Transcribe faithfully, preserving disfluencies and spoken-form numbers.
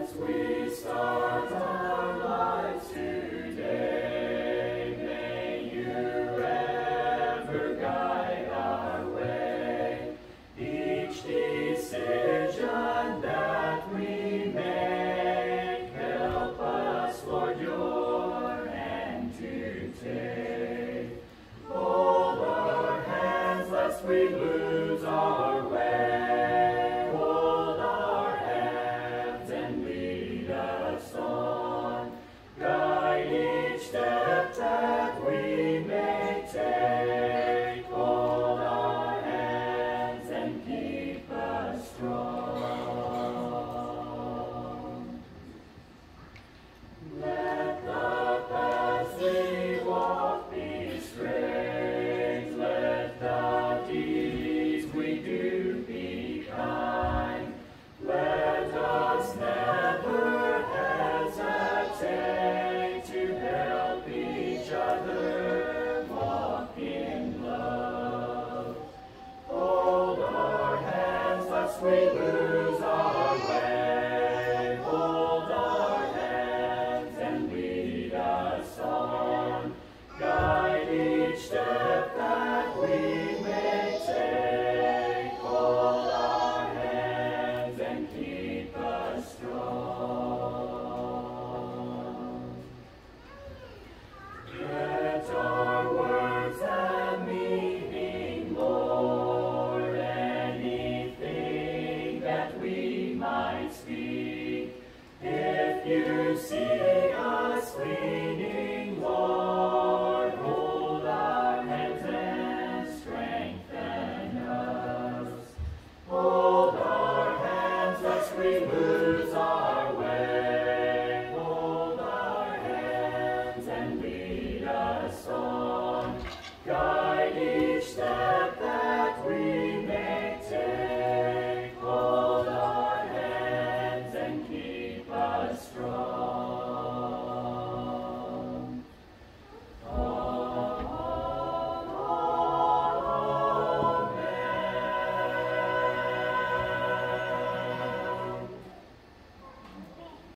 We lose our way. Hold our hands and lead us on. Guide each step that we may take. Hold our hands and keep us strong. Let the paths we walk be straight. Let the deeds we do be kind. Let us never hesitate to help each other walk in love. Hold our hands lest we lose our way. Hold our hands and lead us on. Guide each step that we may take. Hold our hands and keep us strong. Let our words have meaning, Lord. Anything that we might speak, if you see us leaning, Lord, hold our hands and strengthen us. Hold our hands lest we lose